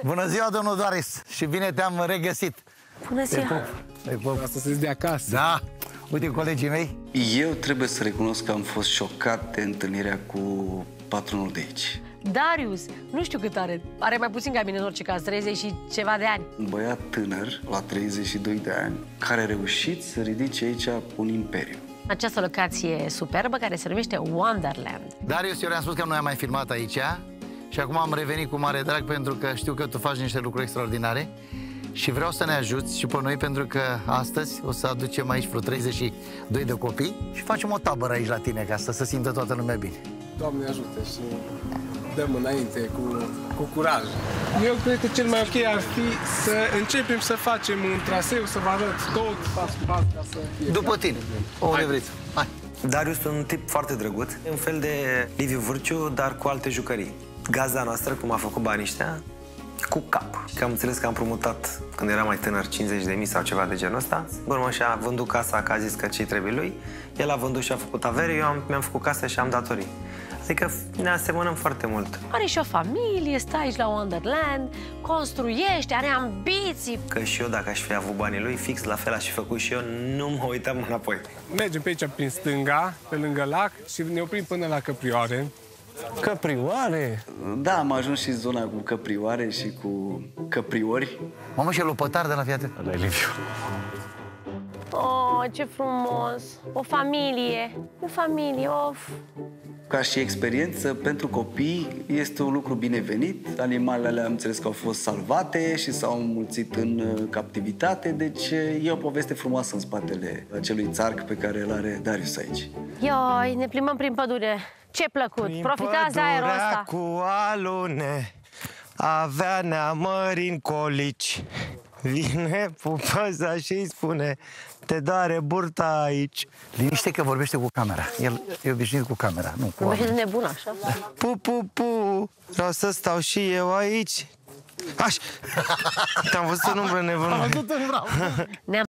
Bună ziua, domnul Doris, și bine te-am regăsit. Bună ziua. Asta să-ți de acasă. Da, uite colegii mei. Eu trebuie să recunosc că am fost șocat de întâlnirea cu patronul de aici. Darius, nu știu cât are. Are mai puțin ca mine în orice caz, 30 și ceva de ani. Un băiat tânăr, la 32 de ani, care a reușit să ridice aici un imperiu. Această locație superbă care se numește Wonderland. Darius, eu le-am spus că nu am mai filmat aici și acum am revenit cu mare drag pentru că știu că tu faci niște lucruri extraordinare și vreau să ne ajuți și pe noi pentru că astăzi o să aducem aici vreo 32 de copii și facem o tabără aici la tine ca să se simtă toată lumea bine. Doamne ajută și dăm înainte cu curaj. Eu cred că cel mai ok ar fi să începem să facem un traseu, să vă arăt tot pas cu pas ca să fie. După tine, unde vreți. Hai. Darius e un tip foarte drăguț, e un fel de Liviu Vârciu, dar cu alte jucării. Gazda noastră, cum a făcut banii ăștia, cu cap. Că am înțeles că am promutat, când era mai tânăr, 50.000 sau ceva de genul ăsta. Urmă și-a vândut casa, că a zis că ce-i trebuie lui. El a vândut și a făcut avere, eu mi-am făcut casă și am datorii. Adică ne asemănăm foarte mult. Are și o familie, stă aici la Wonderland, construiește, are ambiții. Că și eu, dacă aș fi avut banii lui, fix la fel aș fi făcut și eu, nu mă uitam înapoi. Mergem pe aici prin stânga, pe lângă lac și ne oprim până la Căprioare. Căprioare? Da, am ajuns și în zona cu căprioare și cu căpriori. Mamă, și lopătar de la fiată. Ăla-i Liviu. Oh, ce frumos! O familie, of! Ca și experiență pentru copii este un lucru binevenit. Animalele am înțeles că au fost salvate și s-au înmulțit în captivitate, deci e o poveste frumoasă în spatele acelui țarc pe care îl are Darius aici. Ioi, ne plimbăm prin pădure. Ce plăcut! Profitați de aerul ăsta! Cu alune avea neamări în colici. Vine pupăza și îi spune: te doare burta aici. Liniște că vorbește cu camera. El e obișnuit cu camera, nu cu Vorbește de oameni. nebun, așa? Pu, vreau să stau și eu aici. Aș! Te-am văzut în umbră nebună. Am văzut în bravo. Ne-am